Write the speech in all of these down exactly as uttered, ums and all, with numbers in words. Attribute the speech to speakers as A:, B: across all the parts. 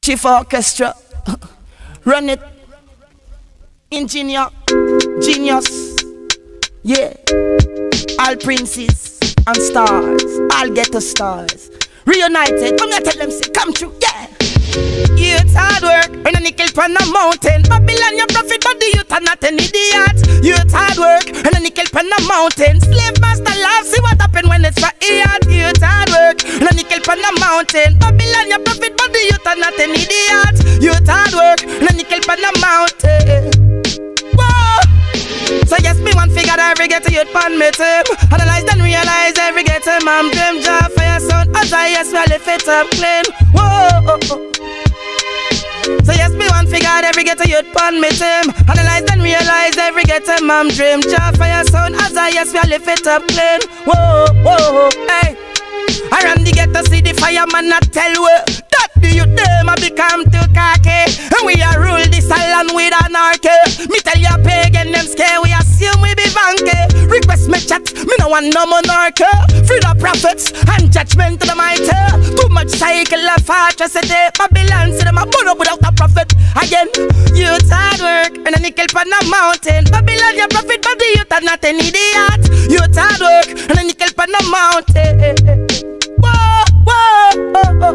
A: Chief Orchestra, run it. Engineer, genius, yeah. All princes and stars, all ghetto stars. Reunited, I'm gonna tell them, say, come true, yeah. Youth hard work, and a nickel pan a mountain. Babylon your profit, but the youth are not an idiot. Youth hard work, and a nickel pan a mountain. Slave master laugh, see what happen when it's for idiot. Youth hard work, and a nickel pan a mountain. Babylon your profit, but the youth are not an idiot. Youth hard work, and a nickel pan a mountain. Whoa! So yes, me one figure every get to youth pan me team. Analyze and realize every get to man dream job for your son. As I yes, well if it's up clean. Whoa! So yes, me one figure every get a youth pan me team. Analyze and realize every get a mom dream job for your son. As I yes, we lift it up clean. Whoa, whoa, hey. I run the get to see the fireman not tell we that the youth them a become too cocky. And we a rule this island with anarchy. Me tell you pagan them scare, we assume we be vanky. Request me chat, me no want no monarchy. Free the prophets and judgment to the mighty. Too much cycle of atrocity. Babylon see them a burn up without a prophet. Again, youth hard work and a nickel pan a mountain. Babylon your prophet, but the youth are not an idiot. Youth hard work and a nickel pan a mountain. Whoa, whoa, whoa,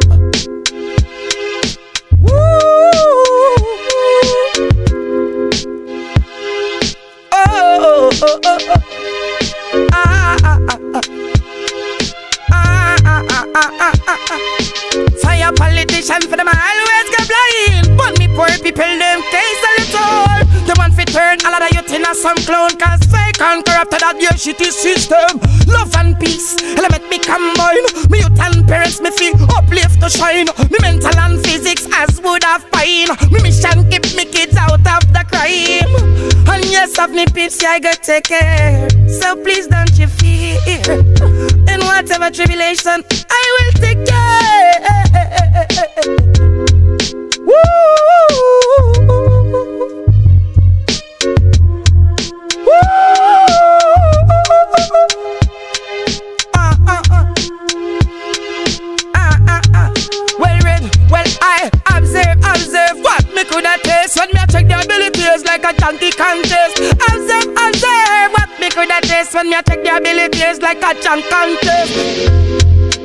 A: whoa. Oh, oh, oh, oh. Ah, ah, ah, ah. Ah, ah, ah, ah, ah, ah. Fire politician for them always get blind. But me poor people them taste a little. They want to turn all of the youth in a some clone. Cause fake and corrupted that your shitty system. Love and peace, element me combine. Me youth and parents me feel uplift to shine. Me mental and physics as would have pine. Me mission keep me kids out of the crime. And yes, of me peeps, yeah, I got take care. So please don't you fear. In whatever tribulation, I will take care. Woo! Woo! Ah, ah, ah. Ah, ah, ah. Well read, well I observe, observe what me coulda taste. When me a check the abilities like a donkey contest. Observe, observe what me coulda taste. When me a check the abilities like a junk contest.